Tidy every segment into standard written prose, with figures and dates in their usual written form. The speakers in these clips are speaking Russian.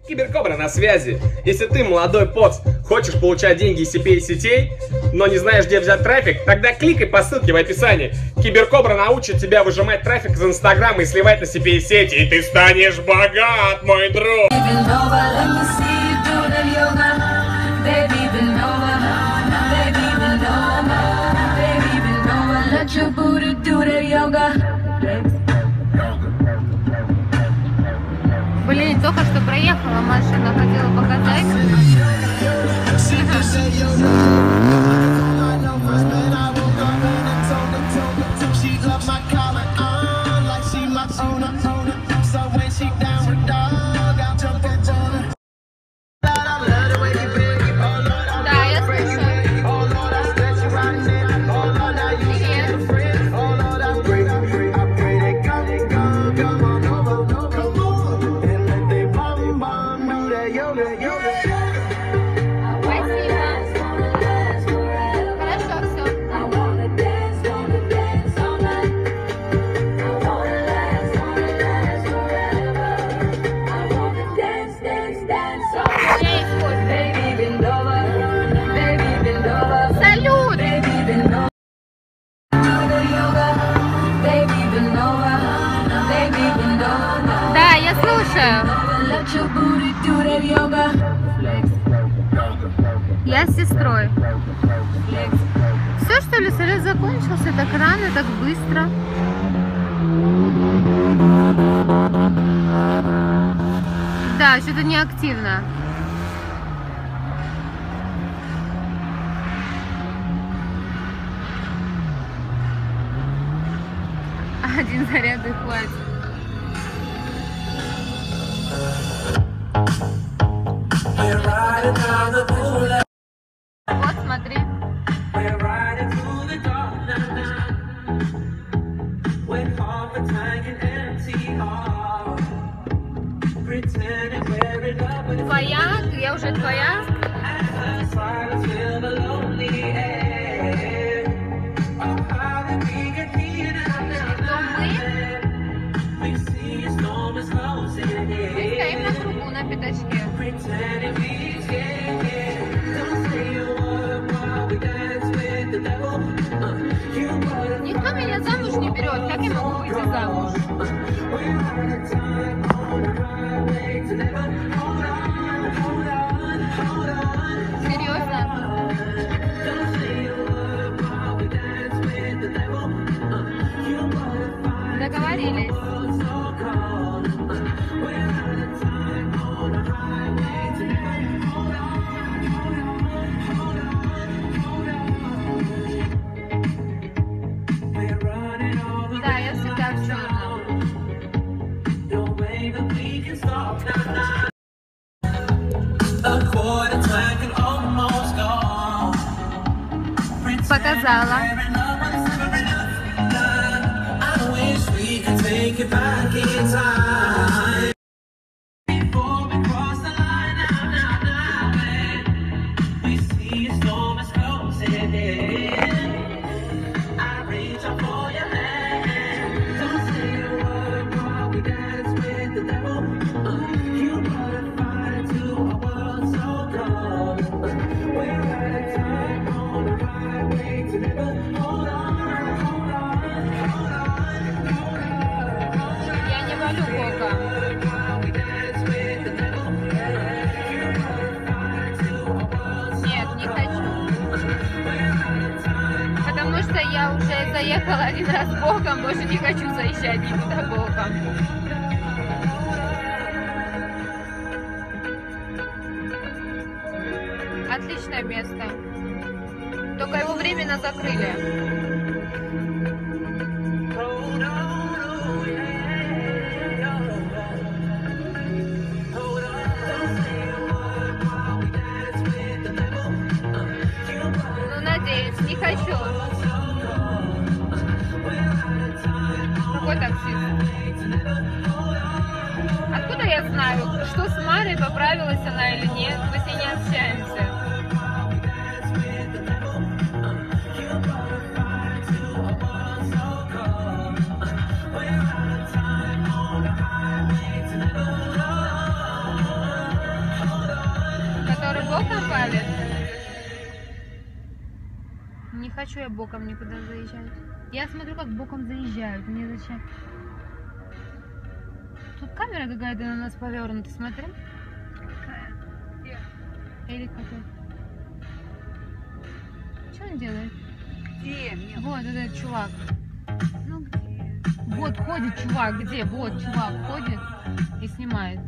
Киберкобра на связи. Если ты, молодой поц, хочешь получать деньги из CPA-сетей, но не знаешь, где взять трафик, тогда кликай по ссылке в описании. Киберкобра научит тебя выжимать трафик из Инстаграма и сливать на CPA-сети, и ты станешь богат, мой друг. Блин, только что проехала машина, хотела показать. Я с сестрой. Все, что ли, салют закончился так рано, так быстро. Да, что-то не активно. Один заряд и хватит. Вот, смотри. Твоя? Я уже твоя? Мы стоим на кругу, на пятачке. Никто меня замуж не берет, как я могу выйти замуж? Серьезно? Договорились. Да, я всегда в черном. Показала. Я уже заехала один раз боком, больше не хочу заезжать никуда боком. Отличное место. Только его временно закрыли. Ну, надеюсь, не хочу. Какой таксист? Откуда я знаю, что с Марой, поправилась она или нет? Мы с ней не общаемся. заезжали. Не хочу я боком никуда заезжать. Я смотрю, как боком заезжают. Мне зачем? Тут камера какая-то на нас повернута, смотри. Какая? Где? Или какой? Что он делает? Где? Мне... Вот этот чувак. Ну где? Вот ходит чувак. Где? Вот чувак ходит и снимает.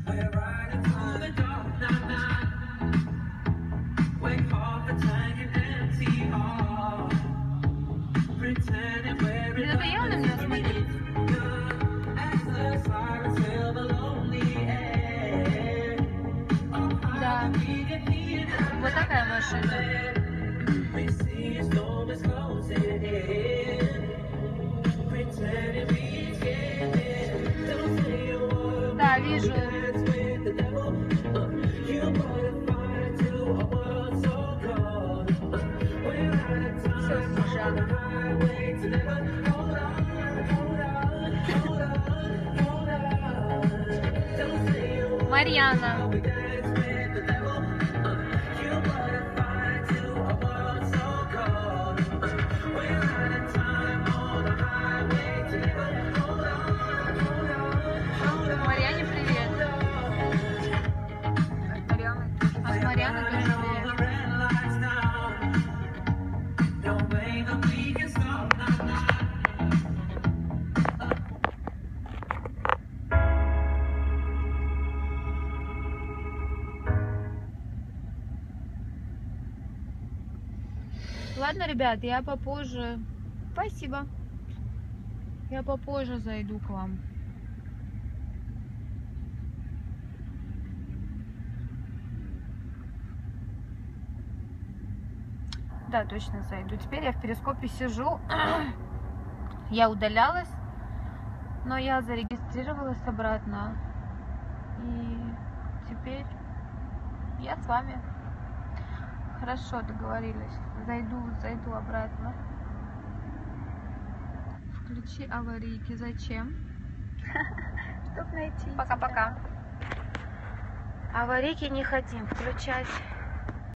Тебе надоело на меня смотреть? Да. Вот такая машина. Да, вижу. Все, Снежана. Марьяна. Марьяне привет. От Марьяны тоже привет. Ладно, ребят, я попозже. Спасибо. Я попозже зайду к вам. Да, точно зайду. Теперь я в перископе сижу. Я удалялась, но я зарегистрировалась обратно. И теперь я с вами. Хорошо, договорились. Зайду обратно. Включи аварийки. Зачем? Чтоб найти. Пока-пока. Аварийки не хотим включать.